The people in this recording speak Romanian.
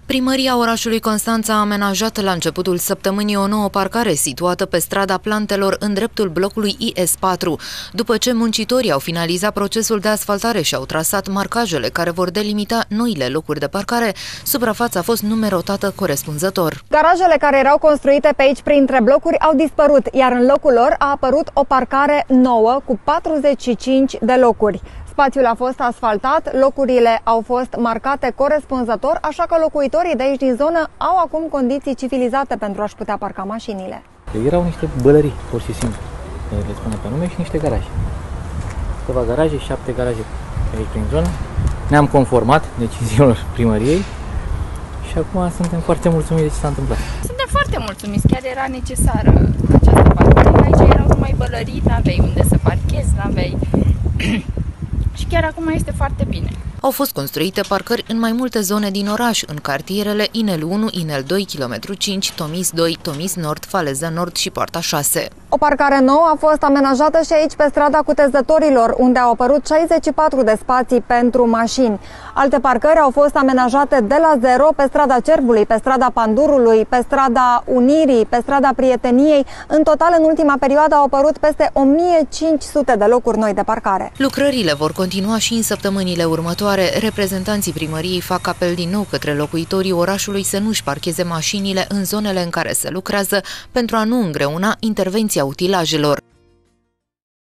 Primăria orașului Constanța a amenajat la începutul săptămânii o nouă parcare situată pe strada Plantelor în dreptul blocului IS4, după ce muncitorii au finalizat procesul de asfaltare și au trasat marcajele care vor delimita noile locuri de parcare. Suprafața a fost numerotată corespunzător. Garajele care erau construite pe aici printre blocuri au dispărut, iar în locul lor a apărut o parcare nouă cu 45 de locuri. Spațiul a fost asfaltat, locurile au fost marcate corespunzător, așa că locuitorii de aici din zonă au acum condiții civilizate pentru a-și putea parca mașinile. Erau niște bălării, pur și simplu, le spune pe nume, și niște garaje. Câteva garaje, 7 garaje aici prin zonă. Ne-am conformat deciziilor primăriei și acum suntem foarte mulțumiți de ce s-a întâmplat. Suntem foarte mulțumiți, chiar era necesară această parcare. Aici erau numai bălării, n-aveai unde să parchezi, n-aveai... Și chiar acum este foarte bine. Au fost construite parcări în mai multe zone din oraș, în cartierele Inel 1, Inel 2, km 5, Tomis 2, Tomis Nord, Faleza Nord și Poarta 6. O parcare nouă a fost amenajată și aici pe strada Cutezătorilor, unde au apărut 64 de spații pentru mașini. Alte parcări au fost amenajate de la zero pe strada Cerbului, pe strada Pandurului, pe strada Unirii, pe strada Prieteniei. În total, în ultima perioadă au apărut peste 1500 de locuri noi de parcare. Lucrările vor continua și în săptămânile următoare. Reprezentanții primăriei fac apel din nou către locuitorii orașului să nu-și parcheze mașinile în zonele în care se lucrează pentru a nu îngreuna intervenția utilajelor.